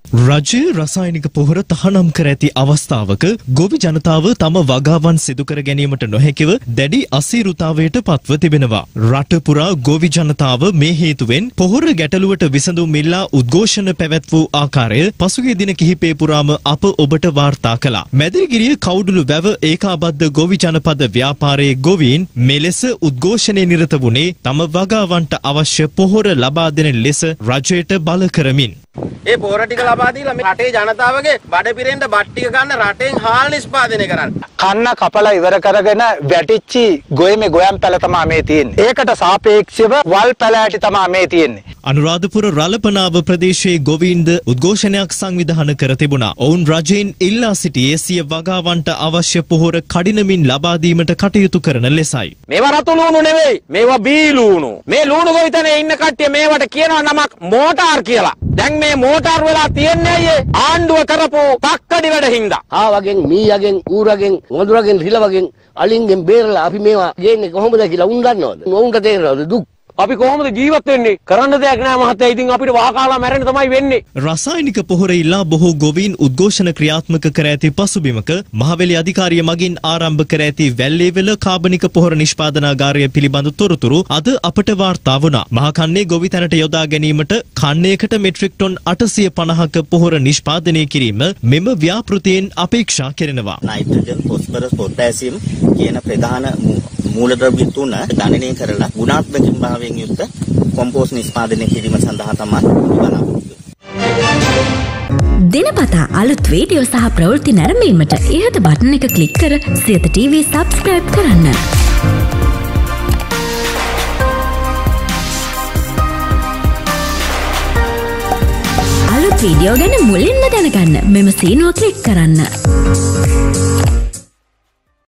රජය රසායනික පොහොර තහනම් කර ඇති අවස්ථාවක ගොවි ජනතාව තම වගාවන් සිදු කර ගැනීමට නොහැකිව දැඩි අසීරුතාවයට පත්ව තිබෙනවා. රට පුරා ගොවි ජනතාව මේ හේතුවෙන් පොහොර ගැටලුවට විසඳුම් ඉල්ලා උද්ඝෝෂණ පැවැත් වූ ආකාරය පසුගිය දින කිහිපය පුරාම අප ඔබට වාර්තා කළා. මැදිරිගිරිය කවුඩුළු වැව ඒකාබද්ධ ගොවි ජනපද ව්‍යාපාරයේ ගොවීන් මෙලෙස උද්ඝෝෂණයේ නිරත වුණේ තම වගාවන්ට අවශ්‍ය පොහොර ලබා දෙන ලෙස රජයට බල කරමින්. ඒ පොහොර ටික ලබා දීලා මේ රටේ ජනතාවගේ බඩ පිරෙන්න බත් ටික ගන්න රටෙන් හාල් නිෂ්පාදනය කරන්න. කන්න කපලා ඉවර කරගෙන වැටිච්චි ගොයමේ ගොයම් පැල තමයි මේ තියෙන්නේ. ඒකට සාපේක්ෂව වල් පැල ඇටි තමයි මේ තියෙන්නේ. අනුරාධපුර රළපනාව ප්‍රදේශයේ ගොවීන්ද උද්ඝෝෂණයක් සංවිධානය කර තිබුණා. ඔවුන් රජයෙන් ඉල්ලා සිටියේ සිය වගාවන්ට අවශ්‍ය පොහොර කඩිනමින් ලබා දීමට කටයුතු කරන ලෙසයි. මේවා රතු ලූණු නෙවෙයි. මේවා බී ලූණු. මේ ලූණු ගොවිතැනේ ඉන්න කට්ටිය මේවට කියනවා නමක් මෝටාර් කියලා. දැන් මේ මෝටාර් වෙලා තියන්නේ අයියේ ආණ්ඩුව කරපු තක්කඩි වැඩ හින්දා. ආවගෙන් මීයගෙන් ඌරගෙන් වඳුරගෙන් රිලවගෙන් අලින්ගෙන් බේරලා අපි මේවා ගේන්නේ කොහොමද කියලා උන් දන්නවද? උන්ට තේරෙනවද දුක්? අපි කොහොමද ජීවත් වෙන්නේ? කරන්න දෙයක් නැහැ මහත්තයා. ඉතින් අපිට වහකාලා මැරෙන්න තමයි වෙන්නේ. රසායනික පොහොර ඉල්ලා බොහෝ ගොවීන් උද්ඝෝෂණ ක්‍රියාත්මක කර ඇති පසුබිමක මහවැලි අධිකාරිය මගින් ආරම්භ කර ඇති වැල්ලේවල කාබනික පොහොර නිෂ්පාදනාගාරය පිළිබඳ තොරතුරු අද අපට වාර්තා වුණා. මහකන්නේ ගොවිතැනට යොදා ගැනීමට කන්නයකට මෙට්‍රික් ටොන් 850ක පොහොර නිෂ්පාදනය කිරීම මෙම ව්‍යාපෘතියෙන් අපේක්ෂා කෙරෙනවා. නයිට්‍රජන්, ෆොස්ෆරස්, පොටෑසියම් කියන ප්‍රධාන මූලද්‍රව්‍ය තුන ගණනය කරලා ගුණාත්මක භාවයෙන් යුක්ත කොම්පෝස්ට් නිෂ්පාදනය කිරීම සඳහා තමයි බලාපොරොත්තු වෙන්නේ. දිනපතා අලුත් වීඩියෝ සහ ප්‍රවෘත්ති නැරඹීමට ඉහත බටන් එක ක්ලික් කර සියත TV subscribe කරන්න. අලුත් වීඩියෝ ගැන මුලින්ම දැනගන්න මෙම සීනුව ක්ලික් කරන්න.